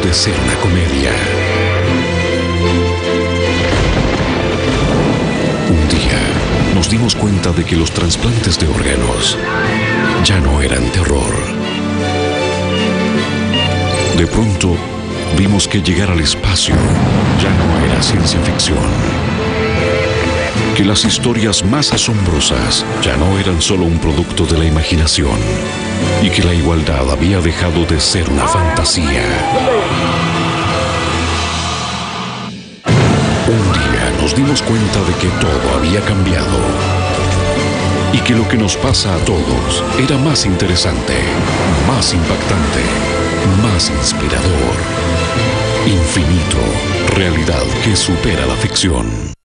de ser una comedia. Un día nos dimos cuenta de que los trasplantes de órganos ya no eran terror. De pronto vimos que llegar al espacio ya no era ciencia ficción. Que las historias más asombrosas ya no eran solo un producto de la imaginación y que la igualdad había dejado de ser una fantasía. Un día nos dimos cuenta de que todo había cambiado y que lo que nos pasa a todos era más interesante, más impactante, más inspirador. Infinito, realidad que supera la ficción.